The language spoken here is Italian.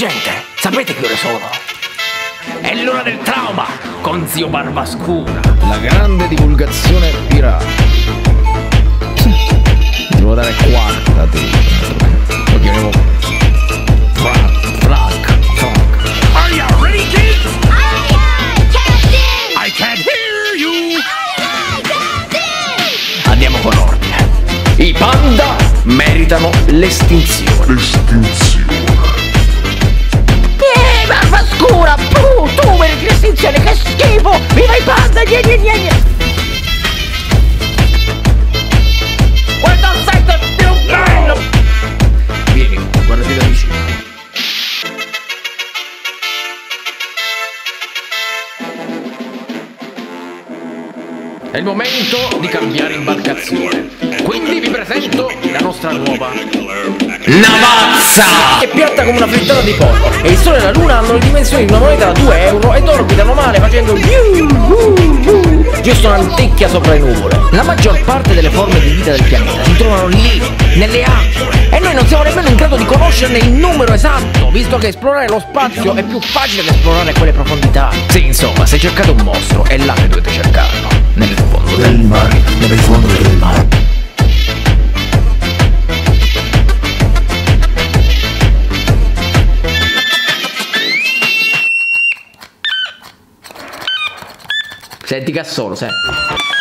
gente, sapete che ore sono? È l'ora del trauma con zio Barbascura. La grande divulgazione pirata. Devo dare quarta lo chiamiamo Frank. Are you ready, kids? Aye, aye, Captain! I can't hear you. Aye, aye, Captain! Andiamo con ordine. I panda meritano l'estinzione. Barbascura, tu meriti l'estinzione, che schifo! Viva i panda, Questo set è più bello. Vieni, guardati da vicino. È il momento di cambiare imbarcazione. Quindi vi presento la nostra nuova Navazza! è piatta come una frittata di pollo e il sole e la luna hanno le dimensioni di una moneta da 2 euro ed orbitano male facendo giusto un'anticchia sopra le nuvole. La maggior parte delle forme di vita del pianeta si trovano lì, nelle acque, e noi non siamo nemmeno in grado di conoscerne il numero esatto, visto che esplorare lo spazio è più facile che esplorare quelle profondità. Sì, insomma, se cercate un mostro è là che dovete cercarlo, nel fondo del mare, nel fondo del mare. Senti che assolo, senti.